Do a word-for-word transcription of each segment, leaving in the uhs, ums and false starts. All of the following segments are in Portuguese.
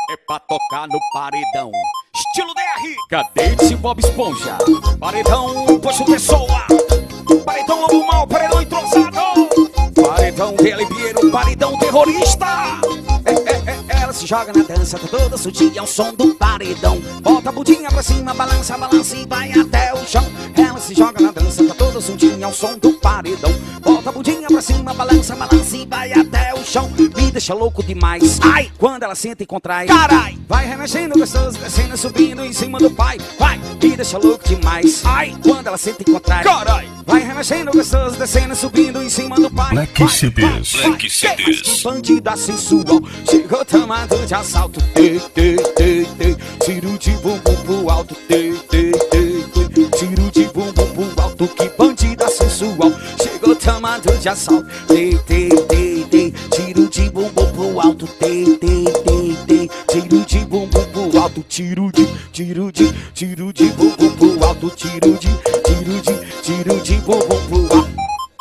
É pra tocar no paredão. Estilo D R, Cadete Bob Esponja. Paredão, poxa pessoa. Paredão lobo mal, paredão entrosado. Paredão Piero, paredão terrorista. É, é, é, ela se joga na dança, tá toda sudinha ao som do paredão. Bota a budinha pra cima, balança, balança e vai até o chão. Ela se joga na dança, tá toda sudinha ao som do paredão. Bota a budinha pra cima, balança, balança e vai até o chão. Me deixa louco demais, ai, quando ela senta e contrai. Carai, vai remexendo gostoso, descendo, subindo em cima do pai. Vai, me deixa louco demais, ai, quando ela senta e contrai. Carai, vai remexendo gostoso, descendo, subindo em cima do pai. Black C Ds, Black C Ds. Bandida sensual, chegou tomado de assalto. Tê, tê, tê, tê. Tiro de bumbum pro alto. Tê, tê, tê, tê. Tiro de bumbum pro alto. Que bandida sensual, chegou tomado de assalto. Tê, tê, tê, tê. Tiro de bumbum pro alto. Tê, tê, tê, tê. Tiro de bumbum pro alto. Tiro de, tiro de, tiro de bumbum pro alto. Tiro de, tiro de, tiro de bumbum pro alto.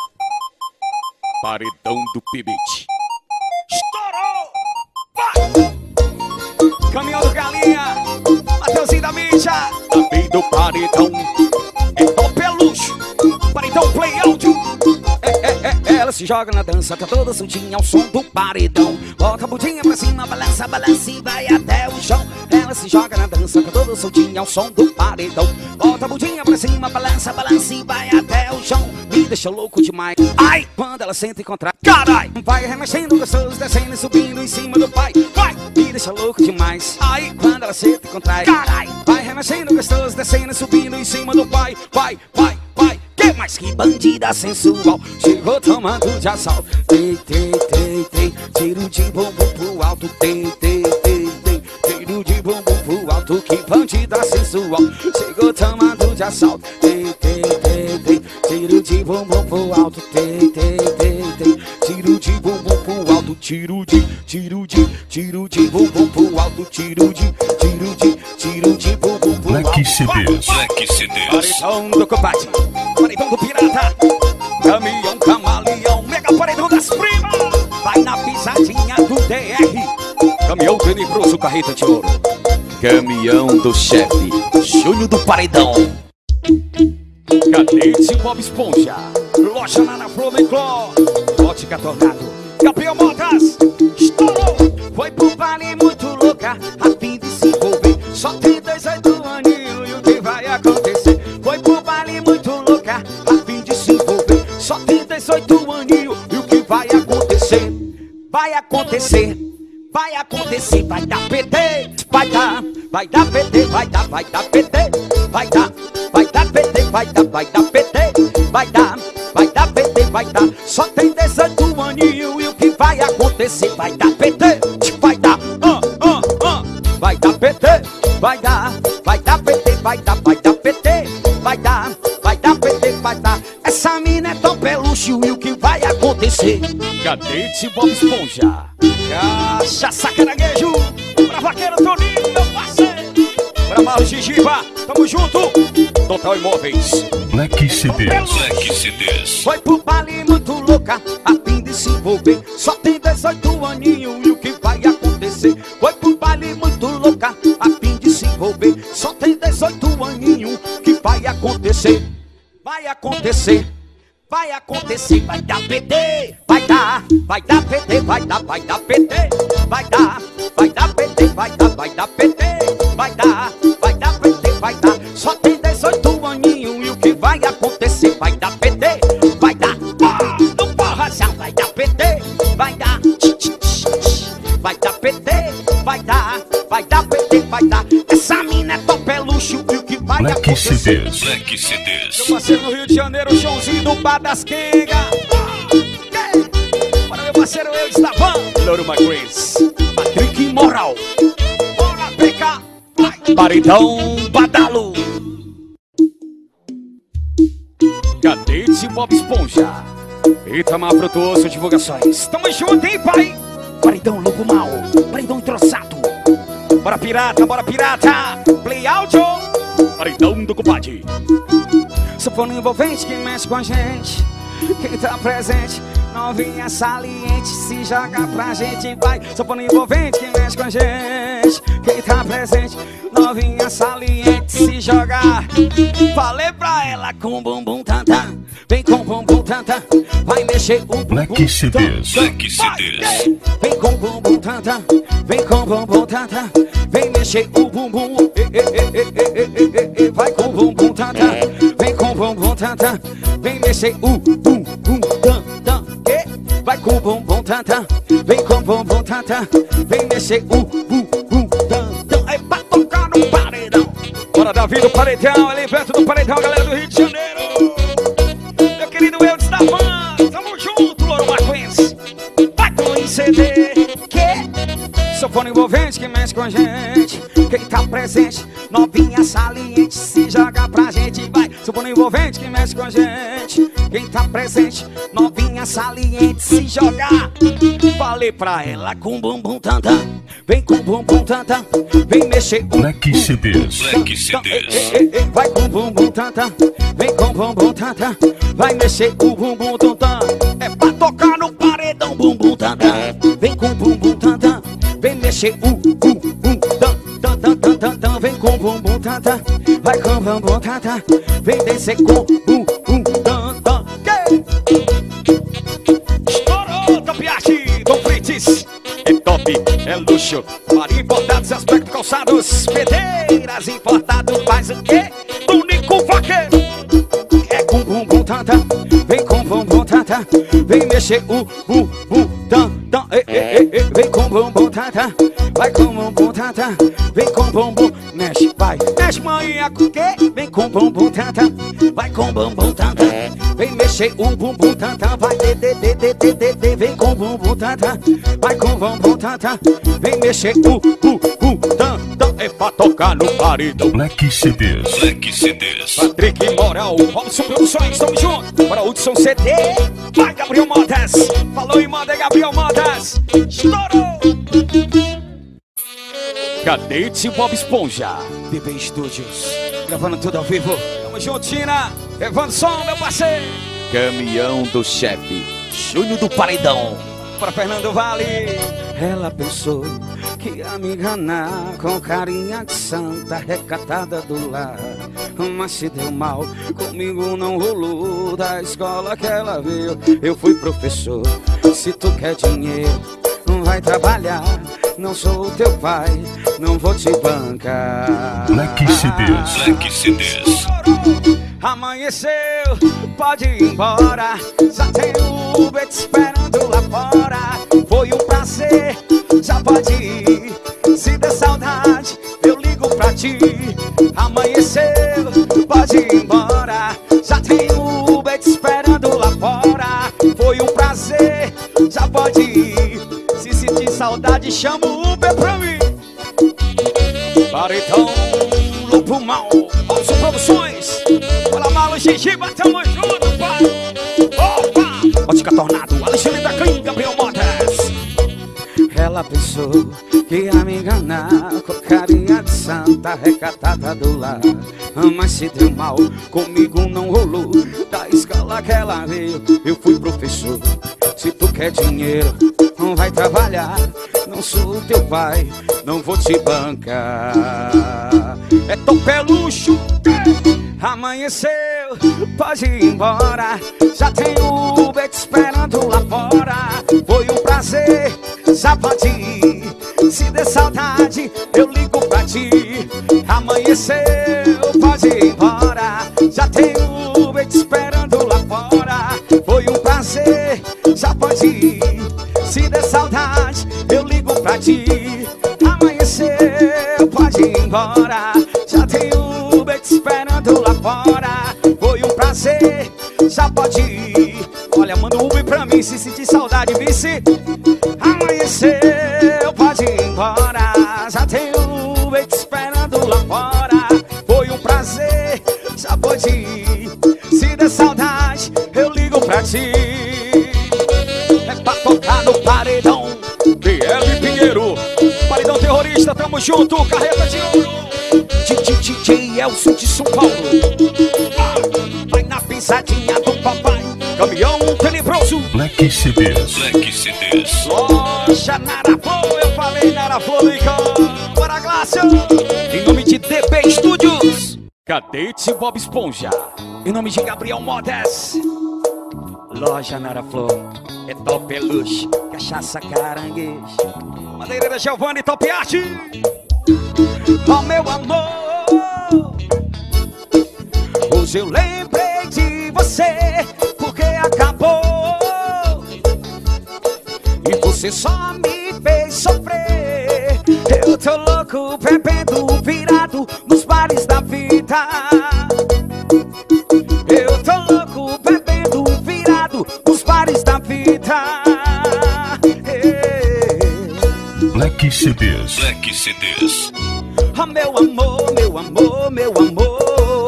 Paredão do Pibit. Estourou! Vai! Caminhão do Galinha, Mateuzinho da mídia. Também do paredão. É o peluche. Paredão play áudio. É, é, é, ela se joga na dança, tá toda soltinha ao som do paredão. Bota a budinha pra cima, balança, balança e vai até o chão. Ela se joga na dança, tá toda soltinha ao som do paredão. Bota a budinha pra cima, balança, balança e vai até o chão. Me deixa louco demais, ai, quando ela senta e contrai. Carai, vai remexendo gostoso, descendo e subindo em cima do pai. Vai, me deixa louco demais, ai, quando ela senta e contrai. Carai, vai remexendo gostoso, descendo e subindo em cima do pai. Vai, vai, vai. Que mais que bandida sensual, chegou tomando de assalto. Tei, tei, tei, tei. Tiro de bumbum pro alto. Tei, tei, tei, tei. Tiro de bumbum pro alto. Que bandida sensual, chegou tomando de assalto. Tei, tei, tei, tei. Tiro de bumbum pro alto. Tei, tei, tei, tei. Tiro de bumbum pro alto. Tiro de, tiro de, tiro de bumbum pro alto. Tiro de, tiro de, tiro de bumbum pro alto. Black C Ds, Black C Ds. Paredão do combate, paredão do pirata, caminhão camaleão, mega paredão das primas. Vai na pisadinha do D R, caminhão tenebroso, carreta de ouro. Caminhão do chefe, Júnior do paredão. Cadete Bob Esponja, loja lá na Flamencló, ótica Tornado, Gabriel Motas, estourou. Foi pro baile muito louca, a fim de se envolver. Só tem dezoito aninhos e o que vai acontecer? Foi pro baile muito louca, a fim de se envolver. Só tem dezoito aninhos e o que vai acontecer? Vai acontecer, vai acontecer, vai dar P T, vai dar, vai dar P T, vai dar, vai dar P T, vai dar, vai dar P T, vai dar, vai dar P T, vai dar, vai dar P T, vai dar. Só tem dezoito aninhos e o que vai acontecer? Vai dar P T, vai dar, ah, ah, ah. Vai dar P T, vai dar, vai dar P T, vai dar, vai dar P T, vai dar, vai dar P T, vai dar. Essa mina é tão peluche e o que vai acontecer? Cadete Bob Esponja, cachaça caranguejo, pra vaqueiro Toninho, meu parceiro, pra Mauro Gigiva, tamo junto. Total Imóveis, Black C Ds, Black C Ds. Foi pro baile muito louca, a fim de se envolver. Só tem dezoito aninhos e o que vai acontecer? Foi pro baile muito louca, a fim de se envolver. Só tem dezoito aninhos, que vai acontecer? Vai acontecer, vai acontecer, vai dar P T, vai dar, vai dar P T, vai dar, vai dar P T, vai dar, vai dar P T, vai dar, vai dar P T, vai dar, vai dar P T, vai dar. Só tem dezoito aninhos e o que vai acontecer? Vai dar P T, vai dar, não porra, já vai dar P T, vai dar, vai dar P T, vai dar, vai dar P T, vai dar. Essa mina é top peluche e o que vai Black acontecer? C Ds, Black C Ds. Meu parceiro no Rio de Janeiro, showzinho do Bar das Quengas. Para meu parceiro, eu estava Louro Magris, Patrick Moral, bora P K, Paredão Badalo, Cadete Bob Esponja, Itamar Frutuoso Divulgações. Tamo junto, hein, pai? Paredão Lobo Mal, paredão entrosado. Bora pirata, bora pirata, play áudio, paredão do compadre. Sanfona envolvente que mexe com a gente, quem tá presente novinha saliente, se joga pra gente, vai. Sanfona envolvente que mexe com a gente, quem tá presente. Novinha saliente, se joga. Falei pra ela com bumbum tantã, vem com bumbum tantã, vai mexer o bumbum. Black C Ds, Black C Ds. Vem com bumbum tantã, vem com bumbum tantã, vem mexer o bumbum. Vai com bumbum tantã, vem com bumbum tantã, vem mexer o bumbum tantã. Vai com bumbum tantã, vem com bumbum tantã, vem mexer o bumbum tantã. É pra tocar no paredão. Bora, Davi do Paredão, ele perto do Paredão, galera do Rio de Janeiro. Meu querido Eudes da Van, tamo junto, Louro Marquense. Vai com o C D, que? Sanfona envolvente que mexe com a gente, quem tá presente. Novinha saliente, se joga pra gente, vai. Sanfona envolvente que mexe com a gente, quem tá presente. Novinha saliente, se jogar. Falei pra ela com bumbum tantã, vem com bumbum tantã, vem mexer o Black C Ds, Black C Ds. Vai com bumbum tantã, vem com bumbum tantã, vai mexer o bumbum tantã. É pra tocar no paredão, bumbum tantã, vem com bumbum tantã, vem mexer o bumbum tantã, tantã, tantã, vem com bumbum tantã, vai com bumbum tantã, vem descer com bumbum tantã. Estourou, Topiati, Dom Frites. É top, é luxo, para importados, aspecto calçados, pedreiras importado, faz o quê? Único vaqueiro. É com bumbum tantã, vem com bumbum tantã, vem mexer o bumbum tantã. Vem com bumbum tantã, vai com bumbum tantã, vem com bumbum, mexe, vai, mexe manhã com quê? Vem com bumbum tantã, vai com bumbum tantã, vem mexer o bumbum tantã, vai de de de de de de de, vem com bumbum tantã, vai com bumbum tantã, vem mexer o bumbum tantã. É pra tocar no paredão. Black C Ds, Black C Ds. Patrick Moral, Robson Produções, tamo junto. Para Hudson C D, vai Gabriel Modas. Falou em moda, Gabriel Modas. Estourou. Cadete Bob Esponja, B B Studios, gravando tudo ao vivo. Tamo junto, Tina. Levando som, meu parceiro. Caminhão do chefe, Júnior do Paredão. Para Fernando Vale. Ela pensou que ia me enganar com carinha de santa, recatada do lar, mas se deu mal, comigo não rolou. Da escola que ela veio, eu fui professor. Se tu quer dinheiro, vai trabalhar. Não sou o teu pai, não vou te bancar. Black C Ds, Black C Ds. Amanheceu, pode ir embora, já tem Uber te esperando lá fora. Foi um prazer, já pode ir. Se der saudade, eu ligo pra ti. Amanheceu, pode ir embora, já tem Uber te esperando lá fora. Foi um prazer, já pode ir. Se sentir saudade, chama o Uber pra mim. Paredão, Lobo Mal, Alson Produções. Fala Malo, Gengiba, tamo junto, pai. Opa! Ótica Tornado, Alexandre da Clínica, Gabriel Modas. Ela pensou que ia me enganar com carinha de santa, recatada do lar, mas se deu mal, comigo não rolou. Da escola que ela veio, eu fui professor. Se tu quer dinheiro, não vai trabalhar. Não sou o teu pai, não vou te bancar. É topé luxo. Amanheceu, pode ir embora, já tem o Uber te esperando lá fora. Foi um prazer, já pode ir. Se der saudade, eu ligo pra ti. Amanheceu, pode ir embora, já tem o Uber te esperando lá fora. Foi um prazer, já pode ir. Se der saudade, eu ligo pra ti. Amanheceu, pode ir embora, já tem o Uber te esperando lá fora. Foi um prazer, já pode ir. Olha, manda um Uber pra mim se sentir saudade, vice. Amanheceu, pode ir embora, já tem o Uber te esperando lá fora. Foi um prazer, já pode ir. Se der saudade, eu ligo pra ti. É pra tocar no paredão. B L Pinheiro, Paredão Terrorista, tamo junto, Carreta de Ouro. D J Elson de São Paulo. Ah, vai na pisadinha do papai. Caminhão Tenebroso. Black Black C Ds. Black C Ds. Loja Narafô, eu falei Narafô do Icão. Bora, Glácio! Em nome de D B Studios, Cadete Bob Esponja. Em nome de Gabriel Modas, Loja Narafô, é Top Peluche, cachaça caranguejo, madeireira Giovanni, Top Art. Oh, meu amor, hoje eu lembrei de você, porque acabou e você só me fez sofrer. Eu tô louco, bebendo virado nos bares da vida. Eu tô louco, bebendo virado nos bares da vida. Black C Ds. Black C Ds. Ah, meu amor, meu amor, meu amor.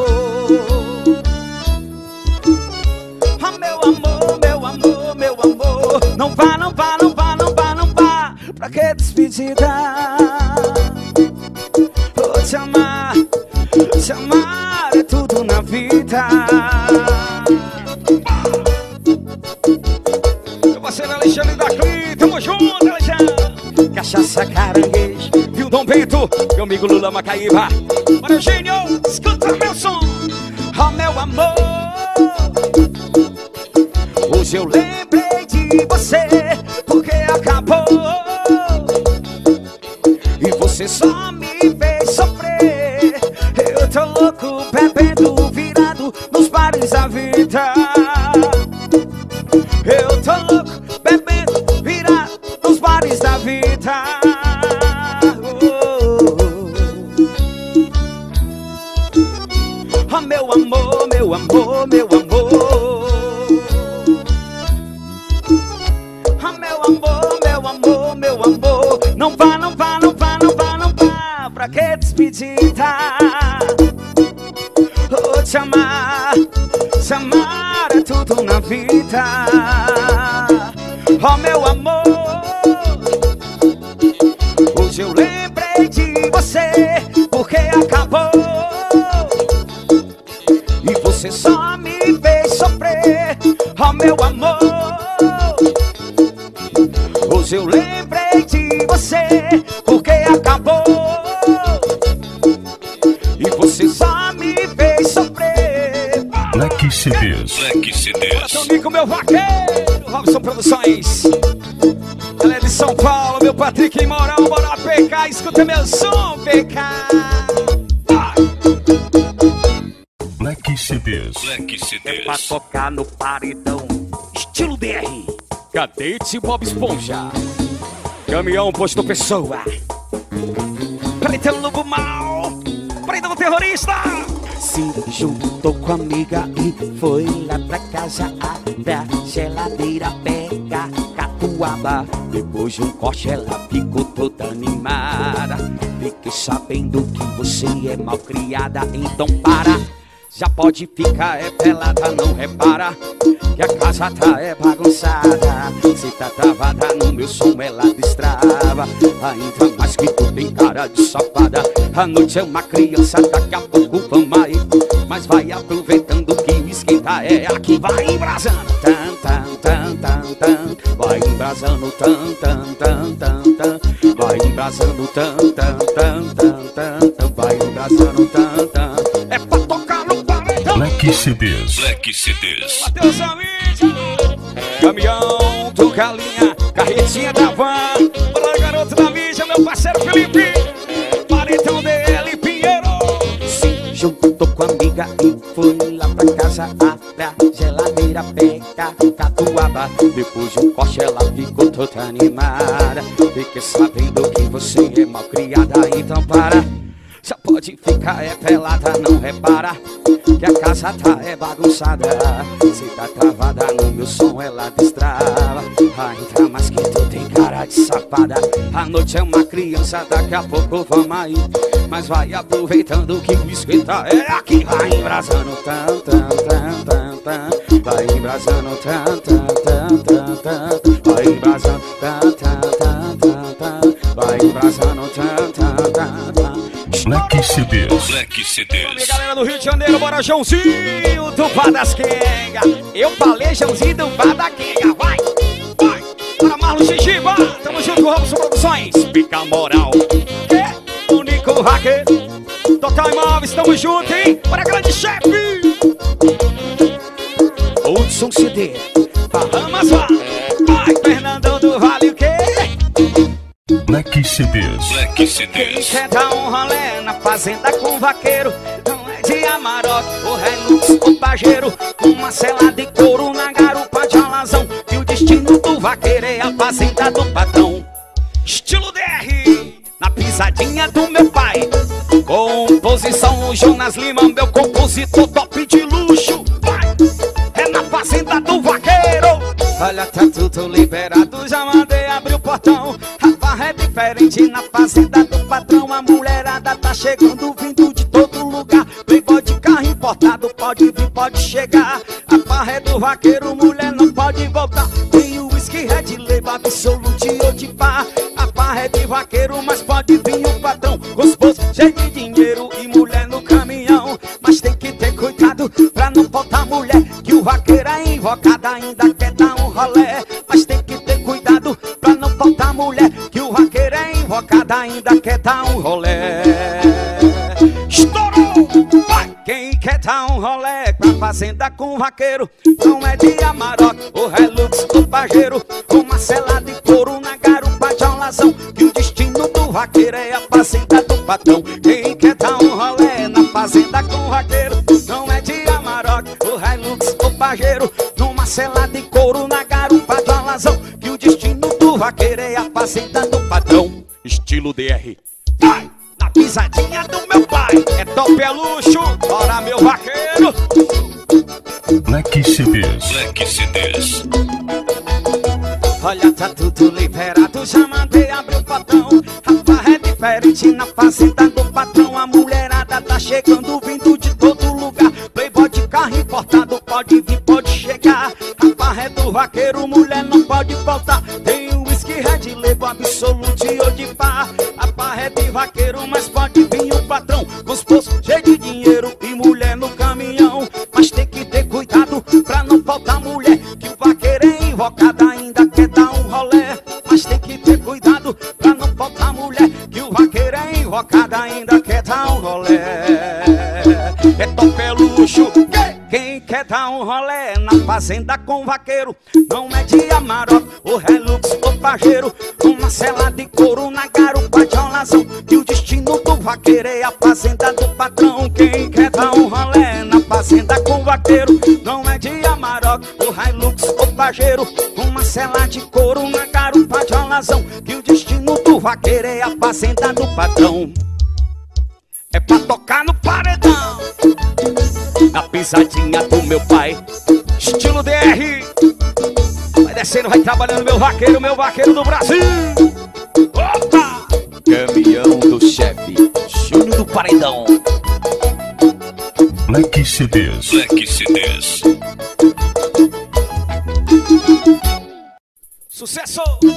Ah, meu amor, meu amor, meu amor. Não vá, não vá, não vá, não vá, não vá. Pra que despedida? Vou te amar, te amar é tudo na vida. Meu parceiro Alexandre da Cli, tamo junto, Alexandre. Cachaça caranguejo, viu Dom Bento, meu amigo Lula Macaíba. Mano Eugênio, escuta meu som. Oh, meu amor, hoje eu lembrei de você, porque acabou e você só me fez sofrer. Eu tô louco, bebendo virado nos bares da vida. Eu tô louco, bebendo virado nos bares da vida. Oh, meu amor, meu amor, meu amor. Oh, meu amor, meu amor, meu amor. Não vá, não vá, não vá, não vá, não vá. Pra que despedida? Oh, te amar, te amar é tudo na vida. Oh, meu amor, hoje eu lembrei de você, porque acabou e você só me fez sofrer. Oh, meu amor, hoje eu lembrei de você, porque acabou e você só me fez sofrer. Black C Ds. Black C Ds. Comigo, meu vaqueiro, Robson Produções. Ela é de São Paulo, meu Patrick Moral. Bora, P K, escuta meu som, P K. Black C Ds. Black C Ds. É pra tocar no paredão, estilo D R. Cadete Bob Esponja. Caminhão Posto Pessoa. Paredão Lobo Mal. Paredão Terrorista. Se juntou com a amiga e foi lá pra casa. Abre a geladeira, pega catuaba. Depois de um corte ela ficou toda animada. Fiquei sabendo que você é mal criada, então para. Já pode ficar é pelada, não repara que a casa tá é bagunçada. Se tá travada no meu som ela destrava. Ainda mais que tu tem cara de safada. A noite é uma criança, daqui a pouco vamos aí. Mas vai aproveitando que o esquenta é aqui. Vai embrasando, tan, tan, tan, tan, tan. Vai embrasando, tan, tan, tan, tan, tan. Vai embrasando, tan, tan, tan, tan, tan, tan. Vai embrasando, tan, tan. É pra tocar no paredão. Black C Ds. Black C Ds. Mateus Amídia. Caminhão do Galinha, carretinha da van. Olá, garoto da mídia, meu parceiro Felipe. Paredão dele, Pinheiro. Se juntou com a amiga e foi lá pra casa. Abre a geladeira, pega catuaba. Depois de um corte ela ficou toda animada. Fiquei sabendo que você é mal criada, então para. Já pode ficar é pelada, não repara que a casa tá é bagunçada. Se tá travada no meu som ela destrava. Ainda mais que tu tem cara de safada. A noite é uma criança, daqui a pouco vamos aí. Mas vai aproveitando que o esquenta é aqui. Vai embrasando, tan, tan, tan, tan, tan. Vai embrasando, tan, tan, tan, tan, tan. Vai embrasando, tan, tan, tan, tan, tan. Vai embrasando, tan, tan, tan, tan. Black C Ds. Black C E Ds. galera do Rio de Janeiro, bora Joãozinho do Vá das Quenga. Eu falei Joãozinho do Vá da Quenga, vai! Para Marlon Gigiba, tamo junto com o Robson Produções. Pica moral, que único vaqueiro. Total Imóveis, tamo junto, hein? Para grande chefe Hudson C D, Bahamas lá. Vai, Fernandão do Vale, o quê? Black C Ds. Black C Quem Ds. quer dar um rolê na fazenda com vaqueiro? Não é de Amarok, o Hilux, o Pajero. Uma cela de couro na garupa de alazão. E o destino do vaqueiro é a fazenda do patrão. Estilo D R, na pisadinha do meu pai. Composição Jonas Lima, meu compositor top de luxo. Vai, é na fazenda do vaqueiro. Olha, tá tudo liberado, já mandei abrir o portão. A farra é diferente na fazenda do patrão. A mulherada tá chegando, vindo de todo lugar. Playboy de carro importado, pode vir, pode chegar. A farra é do vaqueiro, mulher não pode voltar. Tem o whisky, Red Label, Absolute ou de pá. A farra é de vaqueiro, mas pode vir o patrão com os bolsos cheios de dinheiro e mulher no caminhão. Mas tem que ter cuidado pra não faltar mulher, que o vaqueiro é invocado, ainda quer dar um rolé. Mas tem que ter cuidado pra não faltar mulher, que o vaqueiro é invocado, ainda quer dar um rolé. Estourou! Vai! Quem quer dar um rolé pra fazenda com vaqueiro? Não é de Amarok, o Hilux, o Pajero. Uma cela de couro na garupa de alazão. Que o destino do vaqueiro é a fazenda do patrão. Quem quer dar um rolé na fazenda com vaqueiro? Não é de Amarok, o Hilux, o Pajero. Numa cela de couro na garupa de alazão. Que o destino do vaqueiro é a fazenda do patrão. Estilo D R. Vai! Na pisadinha do meu pai. É top, é luxo. Bora, meu vaqueiro. Black C Ds. Black C Ds. Olha, tá tudo liberado, já mandei abrir o portão. A farra é diferente na fazenda do patrão. A mulherada tá chegando, vindo de todo lugar. Playboy de carro importado, pode vir, pode chegar. A farra é do vaqueiro, mulher não pode faltar. Tem o whisky, Red Label, Absolute ou de pá. A farra é de vaqueiro, mas pode vir o patrão com os bolsos cheios de dinheiro e mulher no caminhão. Mas tem que ter cuidado pra não faltar mulher, que o vaqueiro é invocado, ainda quer dar um rolé. Mas tem que ter cuidado pra não faltar mulher, que o vaqueiro é invocado, ainda quer dar um rolé. É top, é luxo. Quem quer dar um rolé na fazenda com vaqueiro? Não é de Amarok, o Hilux, o Pajero. Uma cela de couro na garupa de alazão. Que o destino do vaqueiro é a fazenda do patrão. Quem quer dar um rolé na fazenda com vaqueiro? Não é de Amarok, o Hilux, o Pajero. Uma cela de couro na garupa de alazão. Que o destino do vaqueiro é a fazenda do patrão. É pra tocar no paredão, na pisadinha do meu pai. Estilo D R. Vai descendo, vai trabalhando, meu vaqueiro, meu vaqueiro do Brasil. Opa! Caminhão do chefe, Júnior do Paredão. Black C Ds. Black C Ds. Sucesso!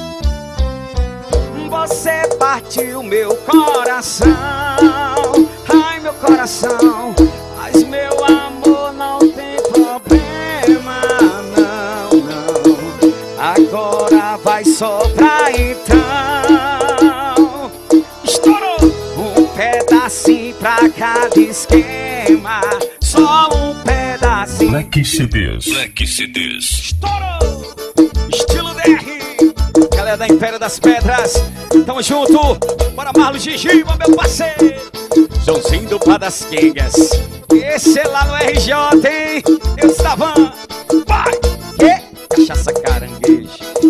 Você partiu meu coração. Ai, meu coração. Mas meu amor não tem problema, não, não. Agora vai sobrar então. Estourou! Um pedacinho pra cada esquema. Só um pedacinho. Black C Ds. Black C Ds. Estourou! Estilo D R. Galera da Império das Pedras, tamo junto. Bora, Marlon Gigiba, meu parceiro. Joãozinho do Pá das Quengas. Esse é lá no R J, hein? Eu estava. Vai! Que? Cachaça caranguejo.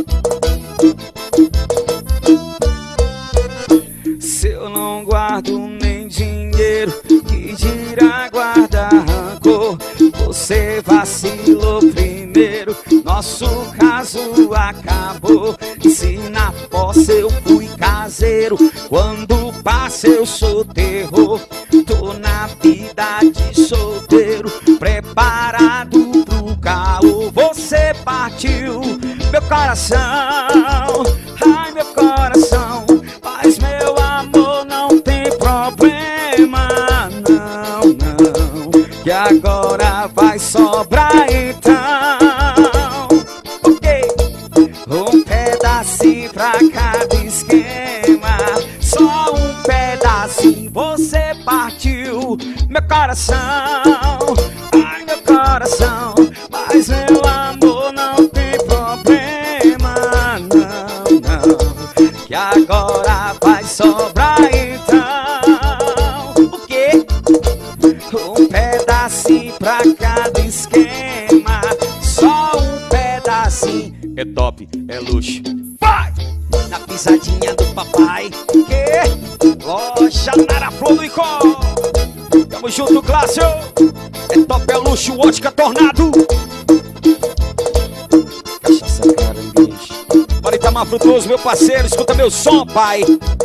Se eu não guardo nem dinheiro, que dirá guardar rancor? Você vacilou primeiro, nosso caso acabou. E se na posse eu fui caseiro, quando passa eu sou terror. Tô na vida de solteiro, preparado pro caô. Você partiu meu coração, ai meu coração. Mas meu amor não tem problema, não, não. Que agora vai sobrar então. Ok, um pedaço esquema. Só um pedacinho você partiu meu coração. Ai, meu coração. Mas meu amor, não tem problema, não, não, que agora vai sobrar então. O quê? Um pedacinho pra cada esquema. Só um pedacinho. É top, é luxo. Vai! Na pisadinha do papai. Que? Loja Nara Flor do Icó. Tamo junto, Clássio. É top, é luxo, ótica Tornado. Cachaça caranguejo. Bora Itamar Frutuoso, meu parceiro. Escuta meu som, pai.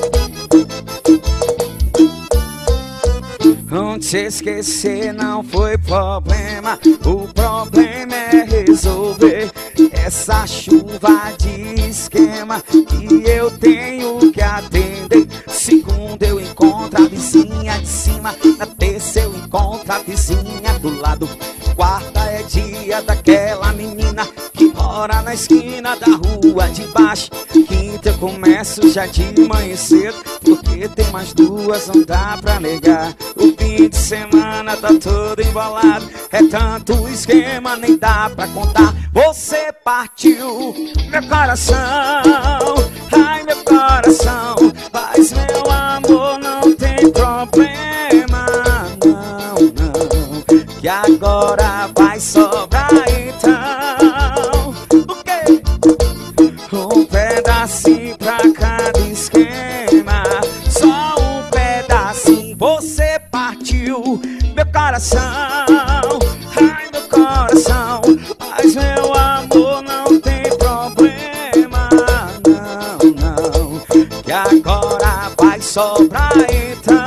Não te esquecer não foi problema. O problema é resolver essa chuva de esquema que eu tenho que atender. Segundo eu encontro a vizinha de cima. Na terça eu encontro a vizinha do lado. Quarta é dia daquela menina que mora na esquina da rua de baixo. Quinta eu começo já de manhã cedo, porque tem mais duas, não dá pra negar. O fim de semana tá todo embolado. É tanto esquema, nem dá pra contar. Você partiu meu coração. Ai, meu coração. Mas meu amor, não tem problema, não, não, que agora vai sobrar então. O quê? Um pedacinho pra cada esquema. Só um pedacinho você partiu meu coração. Ai, meu coração. Mas meu amor, não tem problema, não, não, que agora vai sobrar então.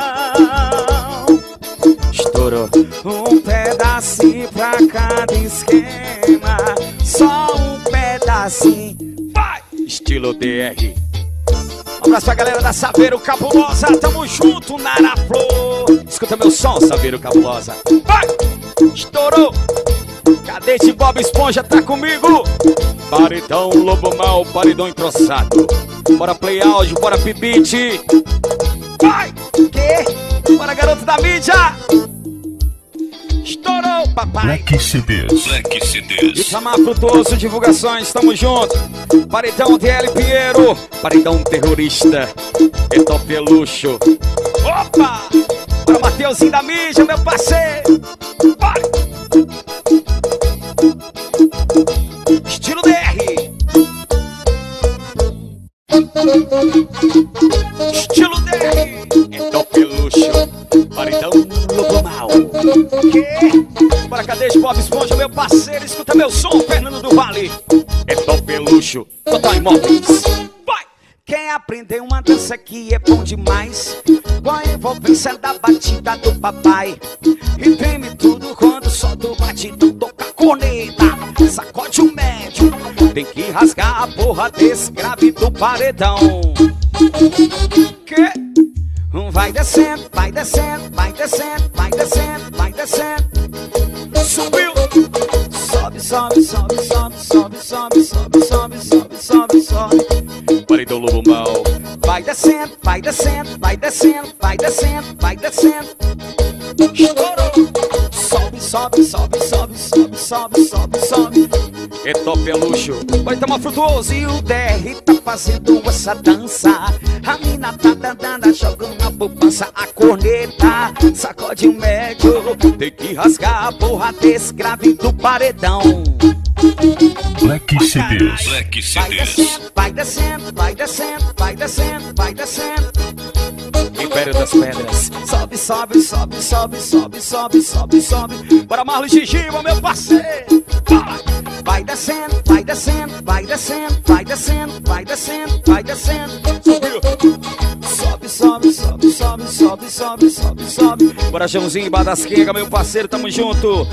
Estourou. Um pedacinho pra cada esquema. Só um pedacinho. Vai! Estilo D R. Um abraço pra galera da Saveiro Cabulosa. Tamo junto, Nara Flor. Escuta meu som, Saveiro Cabulosa. Vai! Estourou. Cadete Bob Esponja tá comigo. Paredão Lobo Mal, paredão entroçado. Bora play áudio, bora pibite. Vai! Que? Bora garoto da mídia. Estourou, papai. Black C Ds. Black C Ds. Itamar Frutuoso, divulgações, tamo junto. Paredão D L Pinheiro, paredão terrorista. É top, é luxo. Opa! Bora Mateuzinho da mídia, meu parceiro. Vai! Estilo D R. Estilo D R. É top, é luxo. Paredão Lobo Mal. Que? Bora, cadê esse Bob Esponja, meu parceiro? Escuta meu som, Fernando do Vale. É top, é luxo. Total Imóveis. Vai! Quem aprendeu uma dança que é bom demais, com a envolvência da batida do papai. E treme tudo quando solta o batidão, toca a corneta, sacode o médio. Tem que rasgar a porra desse grave do paredão. Que? Vai descendo, vai descendo, vai descendo, vai descendo, vai descendo. Subiu. Sobe, sobe, sobe, sobe, sobe, sobe, sobe, sobe, sobe, sobe, sobe. Paredão Lobo Mal. Vai descendo, vai descendo, vai descendo, vai descendo, vai descendo. Estourou. Sobe, sobe, sobe, sobe, sobe, sobe, sobe, sobe. É top, é luxo. Vai tomar Frutuoso e o D R tá fazendo essa dança. A mina tá dandando, jogando na poupança a corneta, sacode o médio. Tem que rasgar a porra desse grave do paredão. Black C Ds. Black C Ds. Vai descendo, vai descendo, vai descendo, vai descendo. Império das Pedras. Sobe, sobe, sobe, sobe, sobe, sobe, sobe, sobe. Bora Marlon Gigiba, meu parceiro. Vai descendo, vai descendo, vai descendo, vai descendo, vai descendo, vai descendo. Sobe, sobe, sobe, sobe, sobe, sobe, sobe, sobe. Bora Joãozinho, Badasquenga, meu parceiro, tamo junto.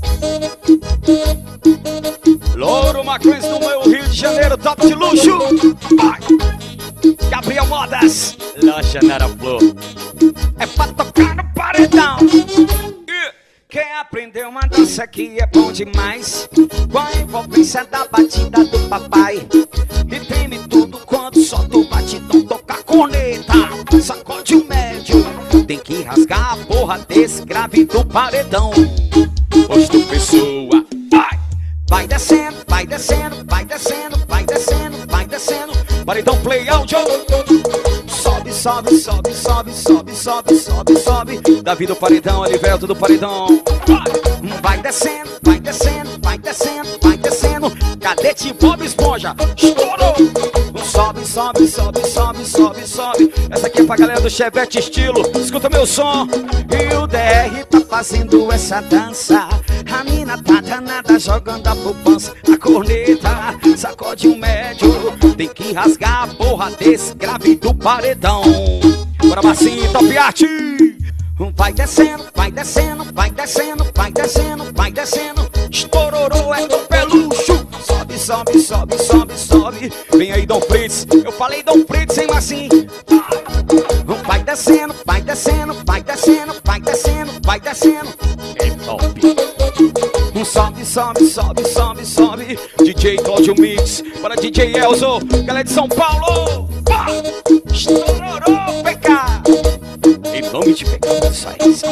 Louro Macruz no meu Rio de Janeiro, top de luxo. Vai. Gabriel Modas, Loja Nara Flor. É pra tocar no paredão. Quem aprendeu uma dança que é bom demais, com a envolvência da batida do papai. E treme tudo quando solta o batidão, toca com corneta, sacode o médio. Tem que rasgar a porra desse grave do paredão. Posto pessoa, vai! Vai descendo, vai descendo, vai descendo, vai descendo, vai descendo. Paredão play áudio. Sobe, sobe, sobe, sobe, sobe, sobe, sobe, sobe. Davi do paredão, Alivelto do paredão. Vai descendo, vai descendo, vai descendo, vai descendo. Cadete Bob Esponja, estourou. Sobe, sobe, sobe, sobe, sobe, sobe. Essa aqui é pra galera do Chevette estilo. Escuta meu som. E o D R tá fazendo essa dança. A mina tá danada jogando a poupança. A corneta sacode um médio. Tem que rasgar a porra desse grave do paredão. Bora Marcinho, Top Art. Vai descendo, vai descendo, vai descendo, vai descendo, vai descendo. Estourorô é do pelucho. Sobe, sobe, sobe, sobe, sobe. Vem aí Dom Fritz. Eu falei Dom Fritz, hein, Marcinho? Vai descendo, vai descendo, vai descendo, vai descendo, vai descendo. É top. Sobe, sobe, sobe, sobe, sobe. D J Cláudio Mix. Para D J Elzo. Galera de São Paulo. Estourorô, P K. Em nome de P K, isso aí, isso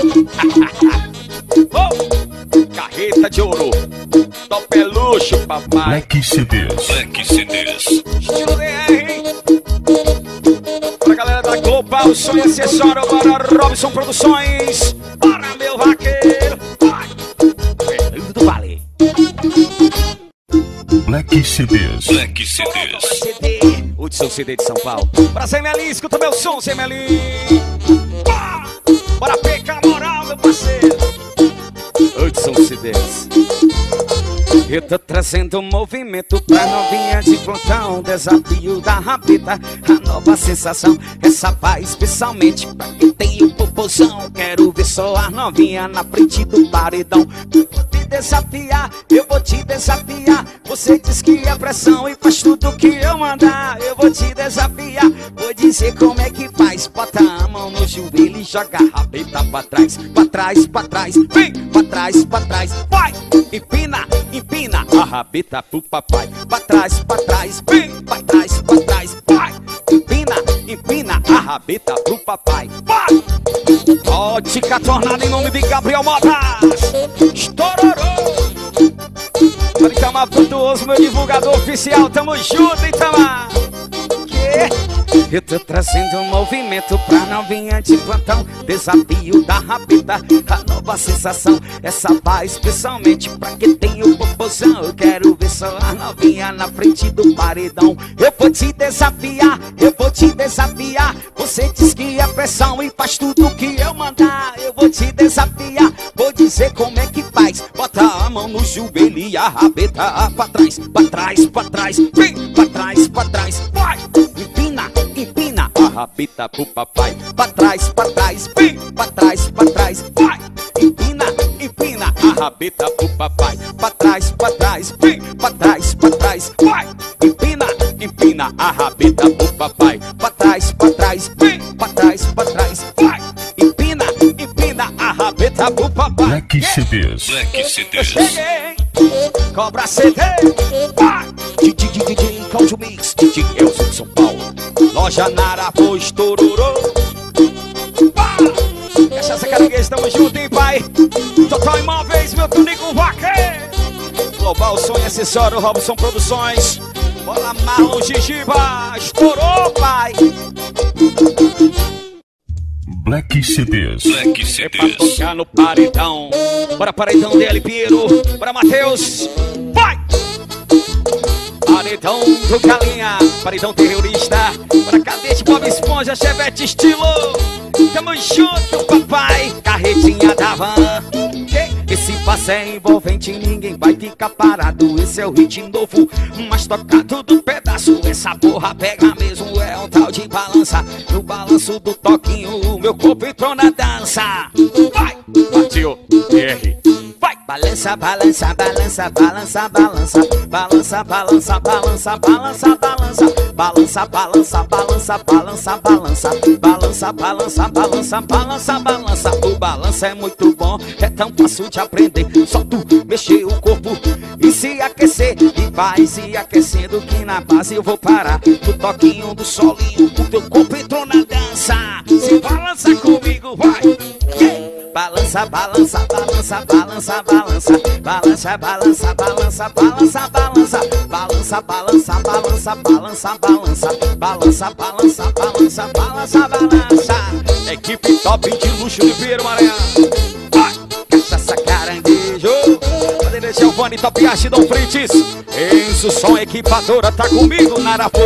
é oh, carreta de ouro. Top é luxo, papai. Black C Ds. Black C Ds. Estilo D R, hein? Pra galera da Global, som e acessório. Bora Robson Produções. Bora meu vaqueiro. Vai. Fernando do Vale. Black C Ds. Black C Ds. Hudson C D de São Paulo. Bora Semelin, escuta meu som, Semelin. Bora P K moral, meu parceiro. Hudson C Ds. Eu tô trazendo um movimento pra novinha de plantão. Desafio da rabeta, a nova sensação. Essa vai especialmente pra quem tem o popozão. Quero ver só a novinha na frente do paredão. Eu vou te desafiar, eu vou te desafiar. Você diz que é pressão e faz tudo que eu mandar. Eu vou te desafiar, vou dizer como é que faz. Bota a mão no joelho e joga a rabeta pra trás. Pra trás, pra trás, vem, pra trás, pra trás. Vai, empina, empina a rabeta pro papai. Pra trás, pra trás, vem, pra trás, pra trás. Vai, empina, empina a rabeta pro papai. Vai, ótica tornada em nome de Gabriel Motas. Estourorô. Itamar Frutuoso, meu divulgador oficial. Tamo junto, Itamar. Que? Eu tô trazendo um movimento pra novinha de plantão. Desafio da rabeta, a nova sensação. Essa vai especialmente pra quem tem o popozão. Eu quero ver só a novinha na frente do paredão. Eu vou te desafiar, eu vou te desafiar. Você diz que é pressão e faz tudo que eu mandar. Eu vou te desafiar, vou dizer como é que faz. Bota a mão no joelho e a rabeta pra trás, pra trás, pra trás. Vem, pra trás, pra trás, vai. Empina, empina a rabeta pro papai. Pra trás, pra trás, vem, pra trás, pra trás, vai. Empina, empina a rabeta pro papai. Pra trás, pra trás, vem, pra trás, pra trás, vai. Empina, empina a rabeta pro papai. Pra trás, pra trás, vem, pra trás, pra trás, vai. Empina, empina a rabeta pro papai. Black C Ds. Black C Ds. Cheguei, Cobra C D, vai. D J Cláudio Mix, D J Elzo de São Paulo. Loja Nara, foi estourorô. Cachaça Caranguejo, estamos juntos, hein, pai? Total Imóveis, meu Tonico Vaqueiro. Global Som e Acessório, Robson Produções. Bola Marlon Gigiba, estourou, pai. Black C Ds. Black C É pra Ds. tocar no paredão. Bora paredão dele, Piero. Bora Matheus. Vai! Paredão do Galinha, paredão terrorista. Bora Cadete, Bob Esponja, Chevette estilo. Tamo junto, papai. Carretinha da van. Esse passe é envolvente, ninguém vai ficar parado. Esse é o hit novo, mas tocado do pedaço. Essa porra pega mesmo, é um tal de balança. No balanço do toquinho, o meu corpo entrou na dança. Vai, partiu, R, vai. Balança, balança, balança, balança, balança, balança, balança, balança, balança, balança, balança, balança, balança, balança, balança, balança, balança, balança, balança, balança. O balança é muito bom, é tão fácil de aprender. Só tu mexer o corpo e se aquecer, e vai se aquecendo que na base eu vou parar. No toquinho do solinho, o teu corpo entrou na dança. Se balança comigo, vai! Yeah! Balança, balança, balança, balança, balança, balança, balança, balança, balança, balança, balança, balança, balança, balança, balança, balança, balança, balança, balança, balança. Equipe top de luxo de Vieira Maranhão. Vai! Cachaça caranguejo. Poder Giovanni, Top Archidão Frites. Enzo, som equipadora, tá comigo na Arapô.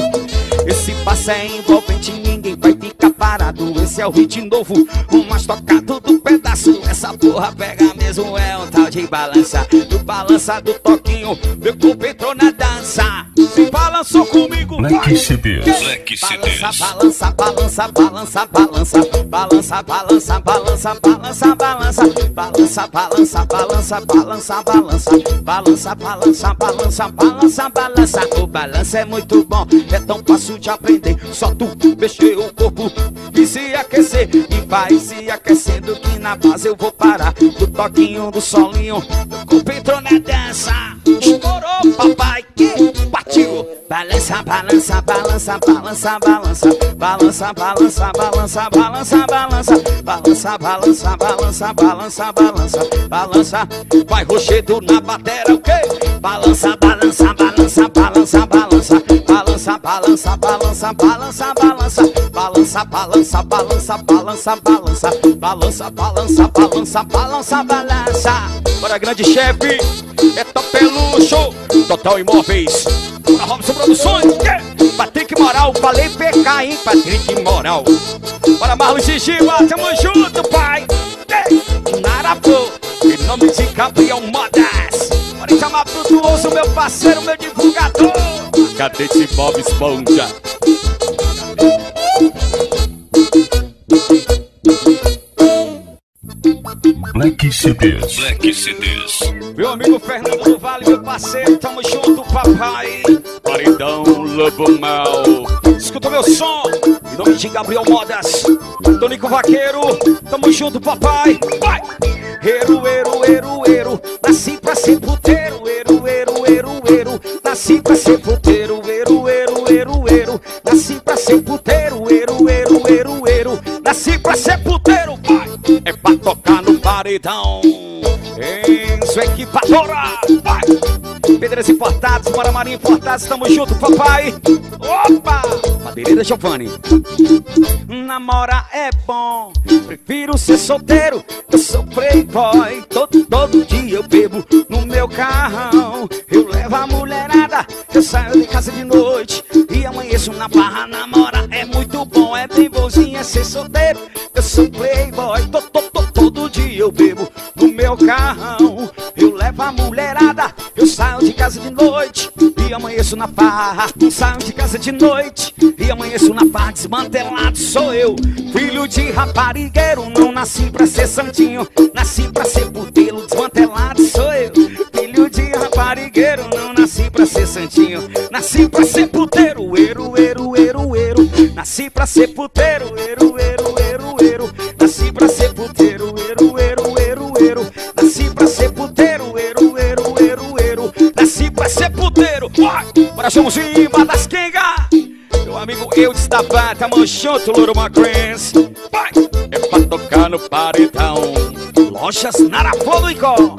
Esse passe é envolvente, ninguém vai ficar parado. Esse é o hit novo, o mais tocado do pedaço. Essa porra pega mesmo, é um tal de balança. Do balança do toquinho, meu corpo entrou na dança. Se balançou comigo, Black C Ds, Black C Ds. Balança, balança, balança, balança, balança, balança, balança, balança, balança, balança, balança, balança, balança, balança, balança, balança, balança, balança, balança. O balança é muito bom, é tão fácil de aprender. Só tu mexer o corpo e se aquecer, e vai se aquecendo que na base eu vou parar. Do toquinho do solinho, o corpo entrou na dança. Estourou, papai, que partiu. Balança, balança, balança, balança, balança, balança, balança, balança, balança, balança, balança, balança, balança, balança, balança, balança. Vai rochedo na batera, o quê? Balança, balança, balança, balança, balança, balança, balança, balança, balança, balança, balança, balança, balança, balança, balança, balança, balança, balança, balança, balança. Bora, grande chefe, é Top Luxo, Total Imóveis, Bora Robson Produções, yeah. Patrick Moral, falei P K, hein, Patrick Moral. Bora Marlon Gigiba, tamo junto, pai, yeah. Narapô, em nome de Gabriel Modas. Bora chamar Frutuoso, meu parceiro, meu divulgador. Cadê esse Bob Esponja? Black C Ds, Black C Ds. Meu amigo Fernando do Vale, meu parceiro, tamo junto, papai. Paredão, Lobo Mal. Escuta meu som, em nome de Gabriel Modas, Tonico Vaqueiro, tamo junto, papai. Vai! Eru, eru, eru, eru, nasci pra ser puteiro. Eru, eru, eru, eru, nasci pra ser puteiro. Eru, eru, eru, eru, nasci pra ser puteiro. Eru, eru, eru, eru, nasci pra ser puteiro. Vai! É pra tocar no paredão. Enzo equipadora. Vai! Pedreiros Importados, Bora Marinho Importados, tamo junto, papai. Opa! Madeireira Giovanni. Namorar é bom, prefiro ser solteiro. Eu sou playboy, todo, todo dia eu bebo no meu carrão. Eu levo a mulherada, eu saio de casa de noite e amanheço na barra. Namorar é muito bom, é bem bonzinho, é ser solteiro. Eu sou playboy, todo, todo, todo dia eu bebo no meu carrão. Eu levo a mulherada, eu saio de casa de noite e amanheço na farra. Saio de casa de noite e amanheço na farra. Desmantelado sou eu, filho de raparigueiro. Não nasci pra ser santinho, nasci pra ser puteiro. Desmantelado sou eu, filho de raparigueiro. Não nasci pra ser santinho, nasci pra ser puteiro. Eru, eru, eru, eru, nasci pra ser puteiro. Eru, eru, eru, eru, nasci pra ser puteiro. Eru, eru, eru, eru, nasci pra ser puteiro. Eru, eru, eru, eru, nasci pra ser puteiro. Bora, somos Iba das Kenga. Meu amigo Eudes da Bata, tamo junto, Louro Macrens. Vai! É pra tocar no paredão. Lojas Narapô do Icó.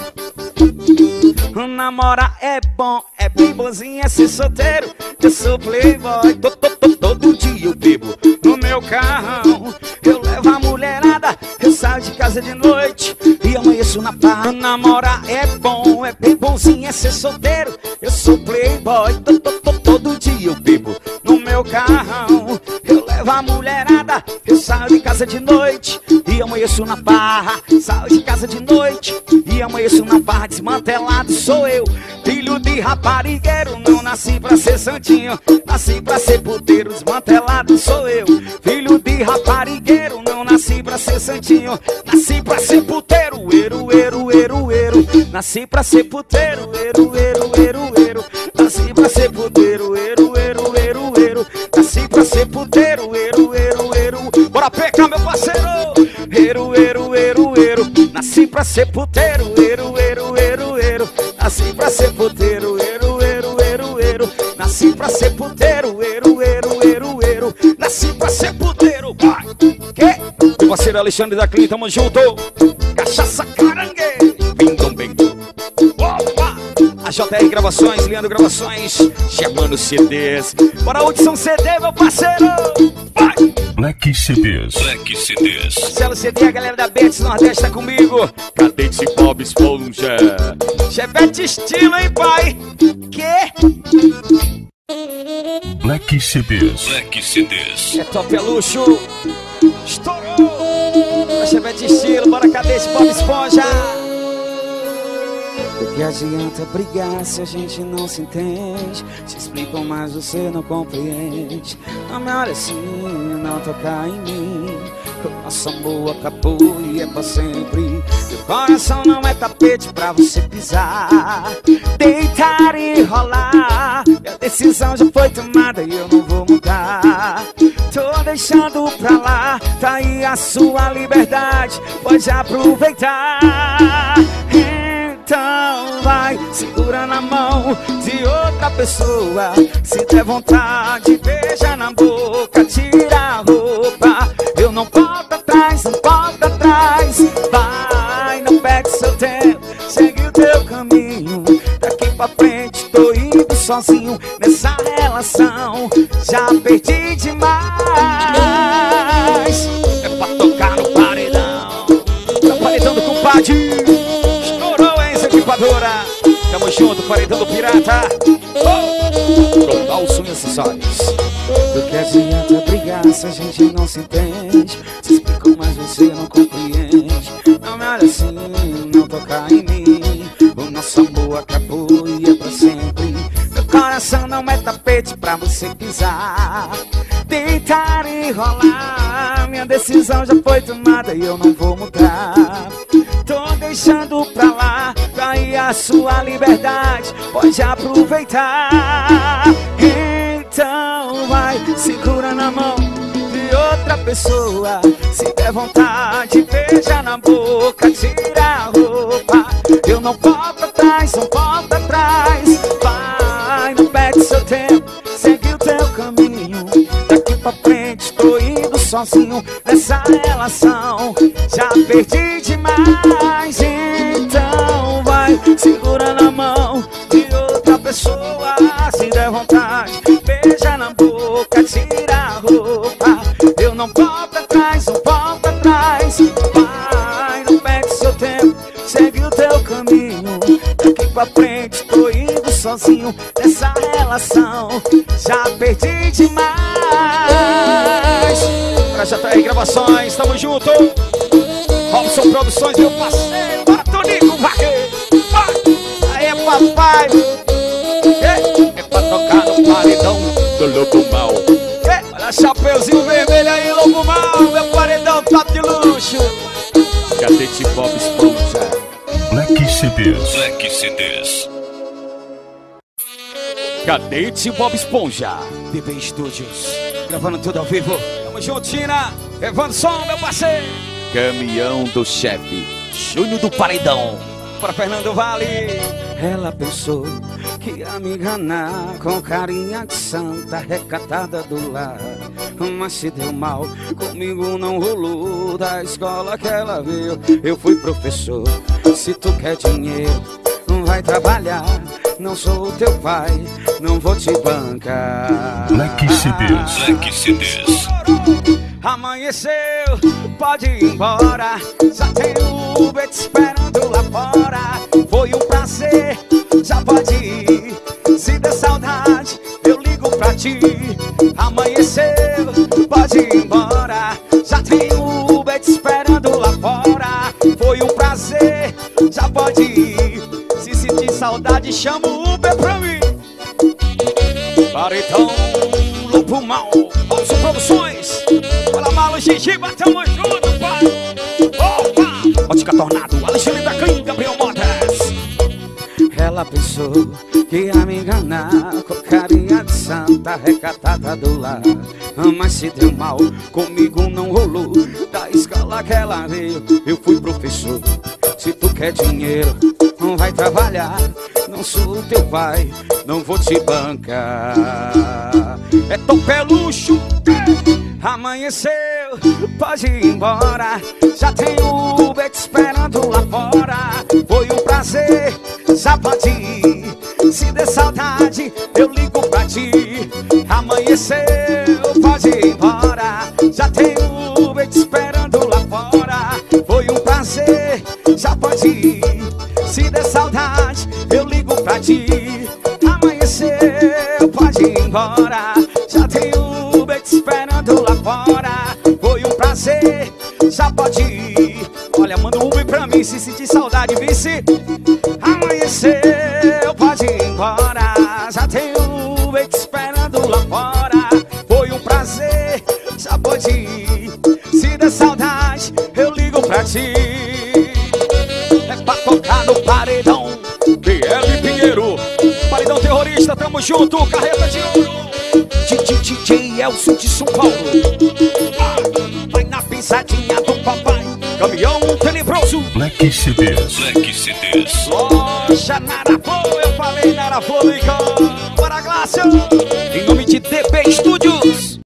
Namorar é bom, é bem bonzinho, é ser solteiro. Eu sou playboy, to, to, to, todo dia eu bebo no meu carrão. Eu levo a mulherada, eu saio de casa de noite e amanheço na farra. Namorar é bom, é bem bonzinho, é ser solteiro. Eu sou playboy, to, to, to, todo dia eu bebo no meu carrão. Eu levo a mulherada, eu saio de casa de noite e amanheço na barra. Saio de casa de noite e amanheço na barra. Desmantelado sou eu, filho de raparigueiro. Não nasci pra ser santinho, nasci pra ser puteiro. Desmantelado sou eu, filho de raparigueiro. Não nasci pra ser santinho, nasci pra ser puteiro. Eru, eru, eru, eru, Nasci pra ser puteiro, eru, eru, eru, eru. Nasci pra ser puteiro, eru, eru, eru, eru. Nasci pra ser puteiro, eru, eru, eru. Bora pecar, meu parceiro. Eru, eru, eru, eru. Nasci pra ser puteiro, eru, eru, eru, eru. Nasci pra ser puteiro, eru, eru, eru, eru. Nasci pra ser puteiro, eru, eru, eru, eru. Nasci pra ser puteiro, vai. Que? Meu parceiro Alexandre da Clínica, tamo junto. Cachaça carangue, bindom bem. Opa! A J R Gravações, Leandro Gravações, Germano C Ds. Bora Hudson C D, meu parceiro. Vai! Black C Ds. Black C Ds. Marcelo C D, a galera da Betis Nordeste tá comigo. Cadete Bob Esponja. Chevette estilo, hein, pai? Que? Black C Ds. Black C Ds. É top, é luxo. Estourou. Chevette estilo, bora Cadete Bob Esponja. O que adianta brigar se a gente não se entende? Te explico, mas você não compreende. Não me olha assim, não tocar em mim. O nosso amor acabou e é pra sempre. Meu coração não é tapete pra você pisar, deitar e rolar. E a decisão já foi tomada e eu não vou mudar. Tô deixando pra lá, tá aí a sua liberdade, pode aproveitar. Então vai, segura na mão de outra pessoa. Se der vontade, beija na boca, tira a roupa. Eu não volto atrás, não volto atrás. Vai, não perde seu tempo, segue o teu caminho. Daqui pra frente tô indo sozinho nessa relação. Já perdi demais. É pra tocar no paredão, no paredão do compadre. Tamo junto, paredão do pirata. Oh! Global Som e Acessórios. Do que adianta brigar se a gente não se entende? Te explico, mas você não compreende. Não me olha assim, não tocar em mim. O nosso amor acabou e é pra sempre. Meu coração não é tapete pra você pisar, deitar e rolar. Minha decisão já foi tomada e eu não vou mudar. Tô deixando pra lá, tá aí a sua liberdade, pode aproveitar. Então vai, segura na mão de outra pessoa. Se der vontade, beija na boca, tira a roupa. Eu não volto atrás, não volto atrás. Vai, não perde seu tempo, segue o teu caminho. Daqui pra frente tô indo sozinho nessa relação. Já perdi demais, então vai, segura na mão de outra pessoa. Se der vontade, beija na boca, tira a roupa. Eu não volto atrás, não volto atrás. Vai, não perde seu tempo, segue o teu caminho. Daqui pra frente tô indo sozinho nessa relação. Já perdi demais. Pra J R Gravações, tamo junto. Robson Produções, meu parceiro. Bora, Tonico, vaqueiro. Aí é papai. É, é pra tocar no paredão do Lobo Mal. É, olha chapeuzinho vermelho aí, Lobo Mal. Meu paredão top de luxo. Cadete Bob Esponja. Black C Ds. Black C Ds. Cadete Bob Esponja. B B Studios. Gravando tudo ao vivo. Tamo junto, Tina. Levando som, meu parceiro. Caminhão do chefe, Júnior do Paredão. Para Fernando Vale. Ela pensou que ia me enganar com carinha de santa, recatada do lar. Mas se deu mal, comigo não rolou. Da escola que ela veio, eu fui professor. Se tu quer dinheiro, vai trabalhar. Não sou teu pai, não vou te bancar. Black C Ds. Black C Ds. Amanheceu, pode ir embora. Já tem o Uber te esperando lá fora. Foi um prazer, já pode ir. Se der saudade, eu ligo pra ti. Amanheceu, pode ir embora. Já tem o Uber te esperando lá fora. Foi um prazer, já pode ir. Se sentir saudade, chama o Uber pra mim. Paredão, Lobo Mal, Robson Produções. Fala Malo, Gigiba, tamo junto, pai. Opa! Ótica Tornado, Alexandre da Clínica, Gabriel Modas. pensou que ia me enganar com carinha de santa recatada do lar. Mas se deu mal, comigo não rolou. Da escola que ela veio, eu fui professor. Se tu quer dinheiro, não vai trabalhar. Não sou teu pai, não vou te bancar. É tão pelucho. Amanheceu, pode ir embora. Já tem o Uber te esperando lá fora. Foi um prazer, já pode ir. Se der saudade, eu ligo pra ti. Amanheceu, pode ir embora. Já tem o Uber te esperando lá fora. Foi um prazer, já pode ir. Se der saudade, eu ligo pra ti. Amanheceu, pode ir embora. Já tem o Uber te esperando lá fora. Foi um prazer, já pode ir. Olha, manda um Uber pra mim se sentir saudade, vice. Amanheceu, pode ir embora. Já tem o Uber te esperando lá fora. Foi um prazer, já pode ir. Se der saudade, eu ligo pra ti. É pra tocar no paredão B L Pinheiro, paredão terrorista, tamo junto, carreta de ouro. D J Elson de São Paulo. Vai na pisadinha do papai, caminhão tenebroso. Black C Ds. Black C Ds. Loja Narafô, eu falei Narafô, Licão. Para a Glácia.